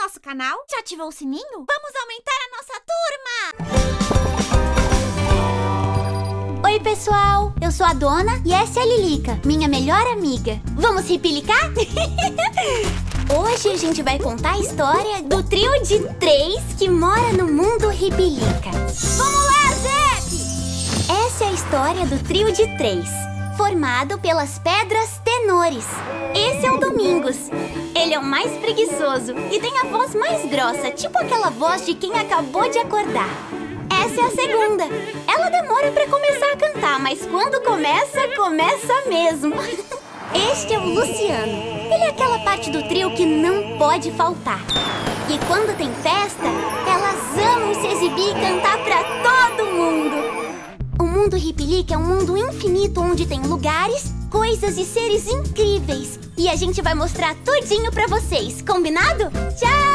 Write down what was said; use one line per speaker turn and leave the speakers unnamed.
nosso canal? Já ativou o sininho? Vamos aumentar a nossa turma!
Oi, pessoal! Eu sou a Dona e essa é a Lilica, minha melhor amiga. Vamos ripilicar? Hoje a gente vai contar a história do trio de 3 que mora no mundo ripilica. Vamos lá, Zep! Essa é a história do trio de 3, formado pelas pedras tenores. Esse é o Domingos. Ele é o mais preguiçoso e tem a voz mais grossa, tipo aquela voz de quem acabou de acordar. Essa é a segunda. Ela demora pra começar a cantar, mas quando começa, começa mesmo. Este é o Luciano. Ele é aquela parte do trio que não pode faltar. E quando tem festa, elas amam se exibir e cantar pra todo mundo. O mundo ripilica é um mundo infinito onde tem lugares, coisas e seres incríveis. E a gente vai mostrar tudinho pra vocês, combinado? Tchau!